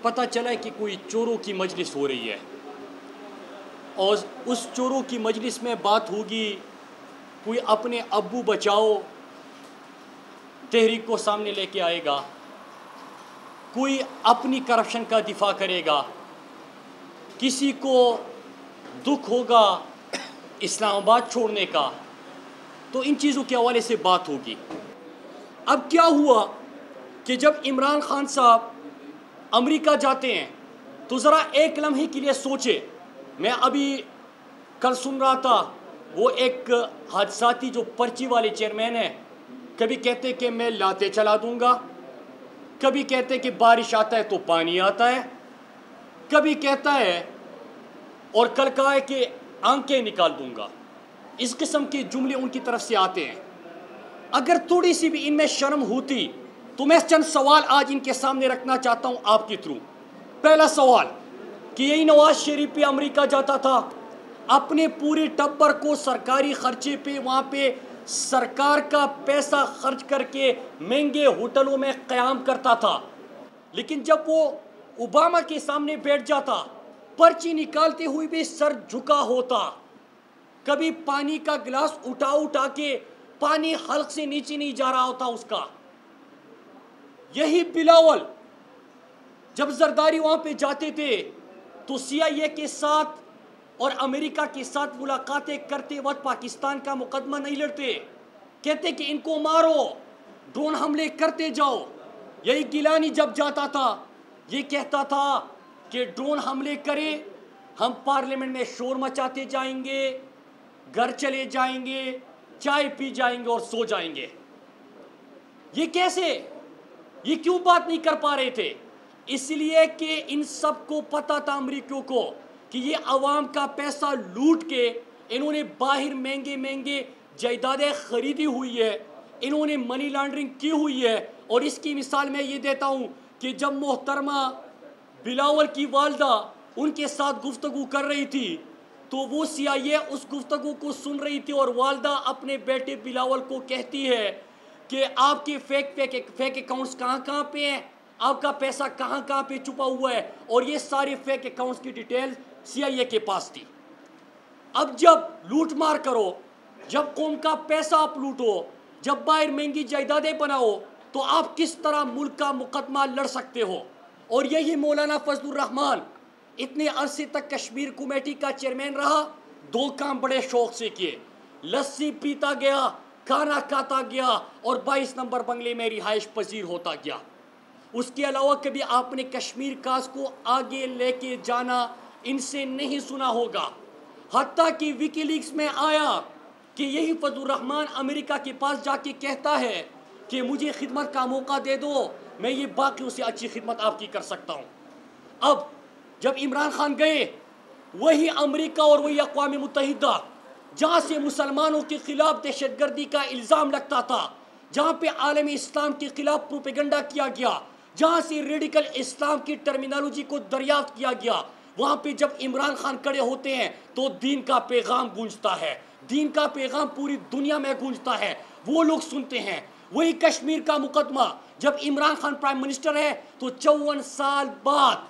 पता चला कि कोई चोरों की मजलिस हो रही है और उस चोरों की मजलिस में बात होगी, कोई अपने अब्बू बचाओ तहरीक को सामने लेके आएगा, कोई अपनी करप्शन का दिफा करेगा, किसी को दुख होगा इस्लामाबाद छोड़ने का, तो इन चीज़ों के हवाले से बात होगी। अब क्या हुआ कि जब इमरान खान साहब अमेरिका जाते हैं तो ज़रा एक लम्हे के लिए सोचे। मैं अभी कल सुन रहा था, वो एक हादसाती जो पर्ची वाले चेयरमैन हैं, कभी कहते कि मैं लाते चला दूंगा, कभी कहते कि बारिश आता है तो पानी आता है, कभी कहता है और कल कहा है कि आंखें निकाल दूंगा। इस किस्म के जुमले उनकी तरफ से आते हैं। अगर थोड़ी सी भी इनमें शर्म होती तो मैं चंद सवाल आज इनके सामने रखना चाहता हूं आपके थ्रू। पहला सवाल कि यही नवाज शरीफ पे अमेरिका जाता था, अपने पूरे टब्बर को सरकारी खर्चे पे वहाँ पे सरकार का पैसा खर्च करके महंगे होटलों में क़याम करता था, लेकिन जब वो ओबामा के सामने बैठ जाता, पर्ची निकालते हुए भी सर झुका होता, कभी पानी का गिलास उठा उठा के पानी हल्क से नीचे नहीं जा रहा होता उसका। यही बिलावल जब जरदारी वहाँ पे जाते थे तो CIA के साथ और अमेरिका के साथ मुलाकातें करते वक्त पाकिस्तान का मुकदमा नहीं लड़ते, कहते कि इनको मारो, ड्रोन हमले करते जाओ। यही गिलानी जब जाता था ये कहता था कि ड्रोन हमले करें, हम पार्लियामेंट में शोर मचाते जाएंगे, घर चले जाएंगे, चाय पी जाएंगे और सो जाएंगे। ये कैसे, ये क्यों बात नहीं कर पा रहे थे? इसलिए कि इन सब को पता था अमरीकियों को कि ये अवाम का पैसा लूट के इन्होंने बाहर महंगे महंगे जायदादें खरीदी हुई है, इन्होंने मनी लॉन्ड्रिंग की हुई है। और इसकी मिसाल मैं ये देता हूँ कि जब मोहतरमा बिलावल की वालदा उनके साथ गुफ्तगू कर रही थी तो वो CIA उस गुफ्तगू को सुन रही थी और वालदा अपने बेटे बिलावल को कहती है कि आपके फेक अकाउंट्स कहाँ पे हैं, आपका पैसा कहाँ पे छुपा हुआ है, और ये सारे फेक अकाउंट्स की डिटेल CIA के पास थी। अब जब लूट मार करो, जब कौम का पैसा आप लूटो, जब बाहर महंगी जायदादें बनाओ, तो आप किस तरह मुल्क का मुकदमा लड़ सकते हो? और यही मौलाना फजल रहमान इतने अरसे तक कश्मीर कमेटी का चेयरमैन रहा, दो काम बड़े शौक से किए, लस्सी पीता गया, खाना खाता गया और 22 नंबर बंगले में रिहाइश पजीर होता गया। उसके अलावा कभी आपने कश्मीर काज को आगे लेके जाना इनसे नहीं सुना होगा। हत्ता कि विकीलीक्स में आया कि यही फजल रहमान अमेरिका के पास जाके कहता है कि मुझे खिदमत का मौका दे दो, मैं ये बाकियों से अच्छी खिदमत आपकी कर सकता हूँ। अब जब इमरान खान गए, वही अमेरिका और वही अक़वाम मुत्तहिदा जहाँ से मुसलमानों के खिलाफ दहशतगर्दी का इल्ज़ाम लगता था, जहाँ पे आलम इस्लाम के खिलाफ प्रोपेगेंडा किया गया, जहाँ से रेडिकल इस्लाम की टर्मिनोलॉजी को दरियाफ्त किया गया, वहाँ पे जब इमरान खान खड़े होते हैं तो दीन का पैगाम गूंजता है, दीन का पैगाम पूरी दुनिया में गूंजता है, वो लोग सुनते हैं। वही कश्मीर का मुकदमा जब इमरान खान प्राइम मिनिस्टर है तो 54 साल बाद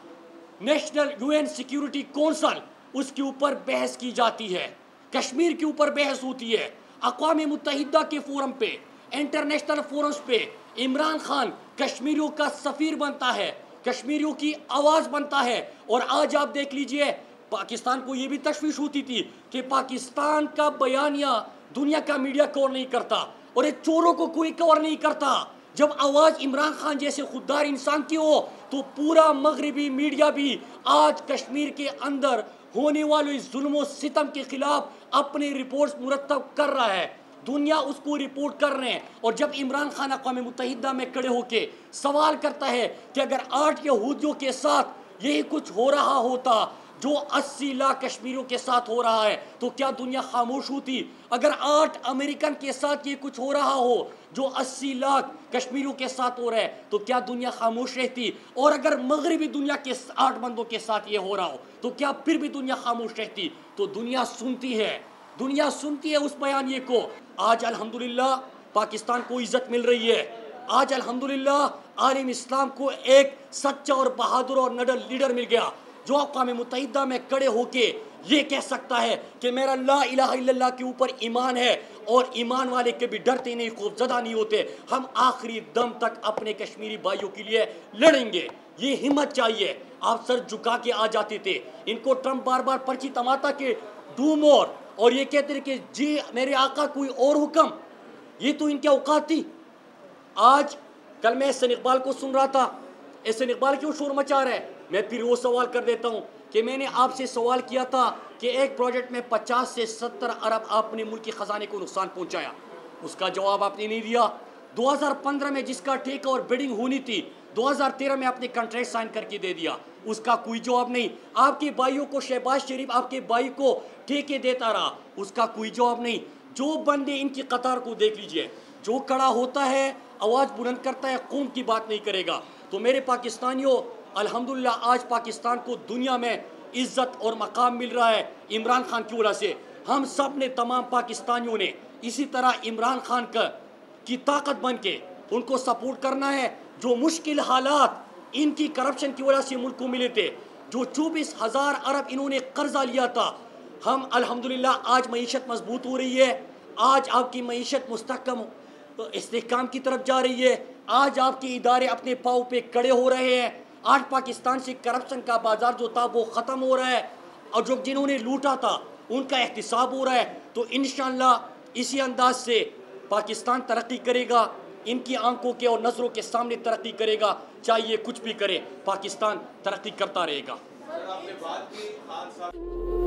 नेशनल UN सिक्योरिटी कौंसिल उसके ऊपर बहस की जाती है, कश्मीर के ऊपर बहस होती है, अक़वाम मुत्तहिदा के फोरम पे, इंटरनेशनल फोरम्स पे इमरान खान कश्मीरियों का सफ़ीर बनता है, कश्मीरियों की आवाज़ बनता है। और आज आप देख लीजिए, पाकिस्तान को ये भी तशवीश होती थी कि पाकिस्तान का बयानिया दुनिया का मीडिया कवर नहीं करता और ये चोरों को कोई कवर नहीं करता। जब आवाज़ इमरान खान जैसे खुददार इंसान की हो तो पूरा मगरबी मीडिया भी आज कश्मीर के अंदर होने वाले जुल्म सितम के खिलाफ अपनी रिपोर्ट्स मुरतब कर रहा है, दुनिया उसको रिपोर्ट कर रहे हैं। और जब इमरान खान अक़वाम मुत्तहिदा में खड़े होकर सवाल करता है कि अगर 8 यहूदियों के साथ यही कुछ हो रहा होता जो 80 लाख कश्मीरियों के साथ हो रहा है तो क्या दुनिया खामोश होती? अगर 8 अमेरिकन के साथ ये कुछ हो रहा हो जो 80 लाख कश्मीरियों के साथ हो रहा है तो क्या दुनिया खामोश रहती? और अगर मगरबी दुनिया के 8 बंदों के साथ ये हो रहा हो तो क्या फिर भी दुनिया खामोश रहती? तो दुनिया सुनती है, दुनिया सुनती है उस बयानिए को। आज अल्हम्दुलिल्लाह पाकिस्तान को इज्जत मिल रही है, आज अल्हम्दुलिल्लाह आलिम इस्लाम को एक सच्चा और बहादुर और निडर लीडर मिल गया जो अक़वाम मुत्तहिदा में खड़े होके ये कह सकता है कि मेरा ला इलाहा इल्लल्लाह के ऊपर ईमान है और ईमान वाले कभी डरते नहीं, खौफज़दा नहीं होते। हम आखिरी दम तक अपने कश्मीरी भाइयों के लिए लड़ेंगे। ये हिम्मत चाहिए। आप सर झुका के आ जाते थे। इनको ट्रम्प बार बार पर्ची तमाता के डू मोर और ये कहते थे कि जी मेरे आका कोई और हुक्म, ये तो इनके औकात थी। आज कल मैं एहसन इकबाल को सुन रहा था, एहसन इकबाल क्यों शोर मचा रहा है? मैं फिर वो सवाल कर देता हूँ कि मैंने आपसे सवाल किया था कि एक प्रोजेक्ट में 50 से 70 अरब आपने मुल्क के ख़जाने को नुकसान पहुँचाया, उसका जवाब आपने नहीं दिया। 2015 में जिसका ठेका और बिडिंग होनी थी 2013 में आपने कॉन्ट्रैक्ट साइन करके दे दिया, उसका कोई जवाब नहीं। आपके भाइयों को शहबाज शरीफ आपके भाई को ठेके देता रहा, उसका कोई जवाब नहीं। जो बंदे इनकी कतार को देख लीजिए, जो खड़ा होता है आवाज़ बुलंद करता है, कौम की बात नहीं करेगा। तो मेरे पाकिस्तानियों, अल्हम्दुलिल्लाह आज पाकिस्तान को दुनिया में इज़्ज़त और मकाम मिल रहा है इमरान खान की वजह से। हम सब ने, तमाम पाकिस्तानियों ने इसी तरह इमरान खान की ताकत बन के उनको सपोर्ट करना है। जो मुश्किल हालात इनकी करप्शन की वजह से मुल्क को मिले थे, जो 24,000 अरब इन्होंने कर्जा लिया था, हम अल्हम्दुलिल्लाह आज मईशत मजबूत हो रही है। आज आपकी मईशत मुस्तहकम इस्तेहकाम की तरफ जा रही है। आज आपके इदारे अपने पाँव पे खड़े हो रहे हैं। आज पाकिस्तान से करप्शन का बाजार जो था वो ख़त्म हो रहा है और जो जिन्होंने लूटा था उनका एहतिसाब हो रहा है। तो इंशाअल्लाह इसी अंदाज से पाकिस्तान तरक्की करेगा, इनकी आंखों के और नज़रों के सामने तरक्की करेगा। चाहे ये कुछ भी करे, पाकिस्तान तरक्की करता रहेगा।